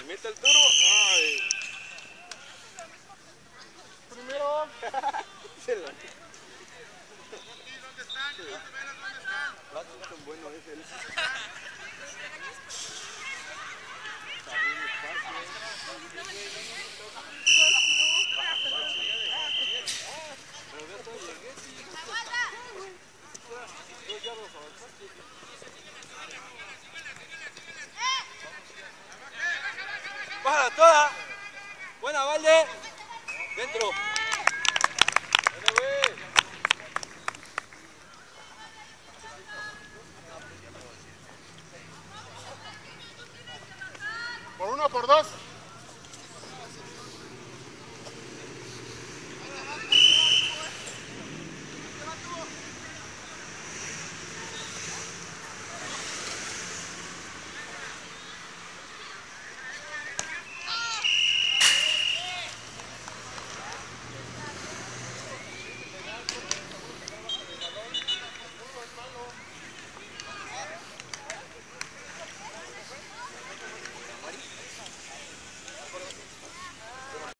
Mete el turbo. Ay. Primero. Se la... ¿Dónde están? ¿Dónde están? Son buenos ese. Bájala toda. Buena, Valde. Dentro. Por uno, por dos.